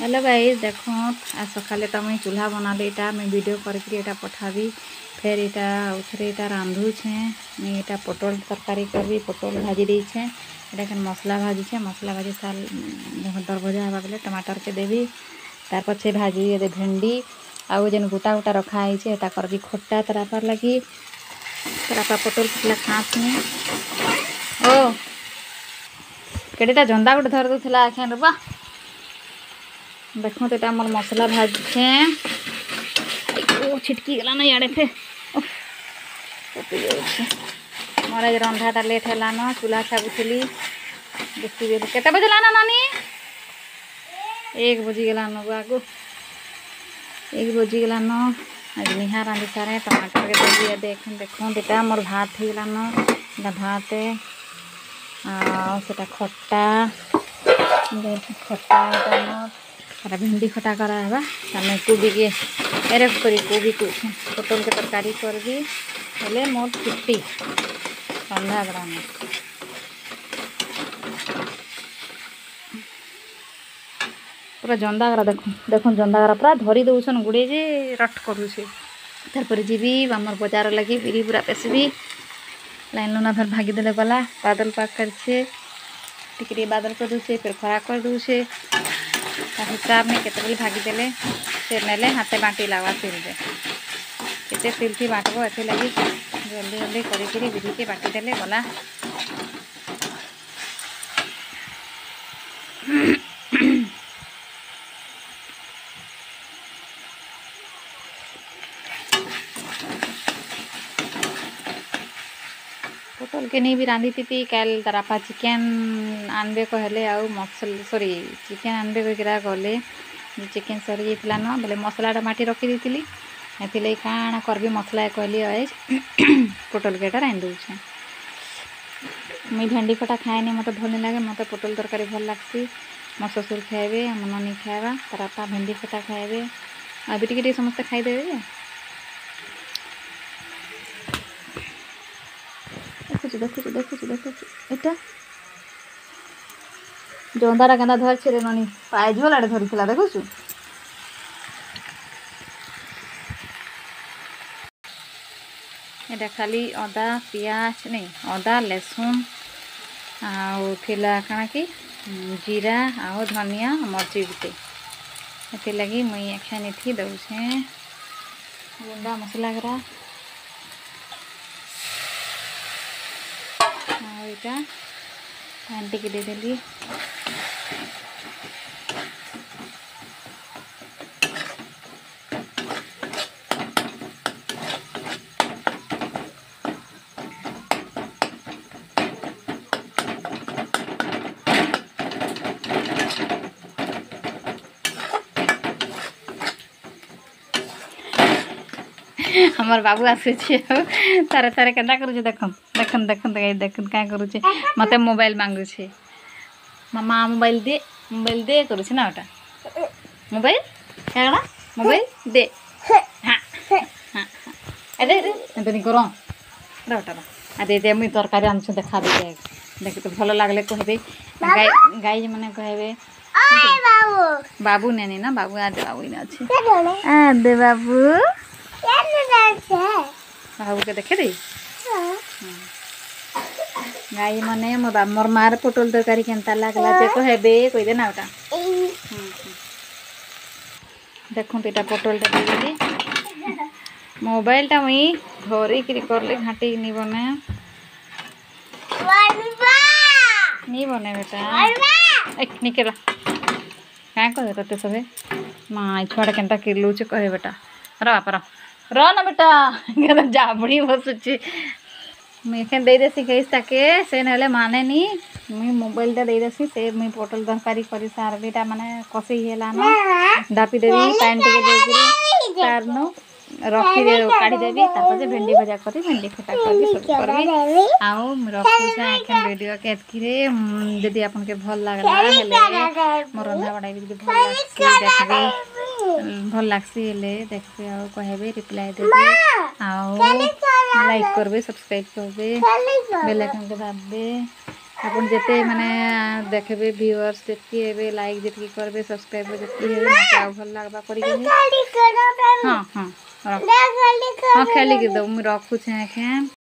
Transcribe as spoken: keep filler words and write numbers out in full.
hello guys देखो आज सकाले तो मुई चूल्हा बनाली इटा मैं वीडियो करके इटा पठाबी फिर इटा उथरे इटा रांधु छे मैं इटा पटल तरकारी करबी पटल भाजी दी छे इटा के मसला भाजी छे मसला भाजी साल दर भजा हवा बेले टमाटर के देवी तार पछे भाजी दे भिंडी आउ जेन गोटा गोटा रखा है छे एटा करबी खट्टा तरापर लगी तरापा पटल पिछला खास में ओ केडेटा जंदा गोटे धर दूला आखे रुबा देखो तो मोर मसला भाजे ओ छिटकी गला ना याड़े थे मोर आज रंधाटा लेट है न चूल्हा छाबुली देखिए केते बजे लाना नानी एक बजी गला न आगो एक बजी गला न आज निहा रांधि सारे टमाटर के देवी देख देखो बेटा मोर भात हो गला न भात आ खट्टा खट्टा मोर भिंडी खटा करा है तमें कोबी के एरे करी कोबी को पटल के तरकारी करबी हेले मोर छुट्टी रंधा बड़ा में पूरा जंदागरा देखो देखो जंदागरा पूरा धरी दौन गुड़े जे रट करुचे तार जीवी आमर बजार लगी बिरी पूरा पेसबी लाइन लुना फिर भागीदे गला बादल पाक करे टिकरी बादल कर दूचे फिर खरा कर दूचे हिसाब में केतबेल भागीदे से नेले हाथे बाटी लगा सिल दे केते सिल थी बाटबो एथे लगी जल्दी जल्दी करी विधि के बाटी देले गला पटल के नहीं भी रांधी थी कल तरापा चिकेन आनबे कहले आउ मसल सॉरी चिकेन आनबे करा गले चिकेन सरी जाता न बोले मसलाटा माटी रखी दी ए काण करबी मसला कहली आज पटल के रांधि दूचे मुई भेंडी खटा खाएनी मत भल नहीं लगे मत पटल तरकारी भल लगसी मो ससुर खाए मो ननी खावा तरापा भेंडी खटा खाए अभी टे समस्ते खाईदेवे देखु देखु देखु देखु एटा जंदाटा केंदा धरछे रे ननी पायजोल आड़े धरिथिला देखुछु एटा खाली अदा पियाज नहीं अदा लहसुन आउ थिला काना कि जीरा आउ धनिया मर्ची गुटे एते लगी मुई एखाने थी दउछे गुंडा मसला गरा आइटा आंटी के दे देली हमार बाबू आसे तारे तारे केदा करूचे देखन देखन देखन देखन क्या करूचे मते मोबाइल मांगू छे मामा मोबाइल दे मोबाइल दे करूचे ना ओटा मोबाइल क्या मोबाइल दे हाँ हाँ अरे अरे एतनी करो ओटा अरे दे मुई तरकारी आनछु देखा दे देख तो भल लागले कहबे गाय गाय माने कहबे बाबू बाबू नेनी ना बाबू आ दे बाबू ने अछि आ दे बाबू बाबू के देखे दे गाई मने मोर मार पटल तरकारी केनता लागला जे कहबे कहि दे ना ओटा देखो तो एटा पटलटा दे देली मोबाइलटा मुई धरी करी करले घाटी नि बने नि बने बेटा एक निकेला क्या कह तते सबे माँ छुआटा केनता किलुचे कहे बेटा र बापा र ना बेटा जाबड़ी बसुची मुझे दे देसी कही ताके से ना माने नी मुई मोबाइलटा दे देसी से मुई पटल तरकारी कर सारबीटा माने कषी हेला न दापी देवी पानी टे देकरी तार नु रखी दे काढ़ी देवी तापर से भेंडी भजा करी भेंडी खटा करी सब करबी आउ रखुछा एखन वीडियो के एतकिरे जदी आपन के भल लागला हेले मोर रंधा बडाई भी भल लागसी देखबे भल लागसी हेले देखबे आ कहबे रिप्लाई देबे आउ लाइक करबे सब्सक्राइब करबे बेल आइकन के दाबबे अपन जिते माने देखबे व्यूअर्स जितकी हेबे लाइक जितकी करबे सब्सक्राइब जितकी हेबे मते आ भल लागबा करी के हां हां हां खेली के दो मु रखु छे के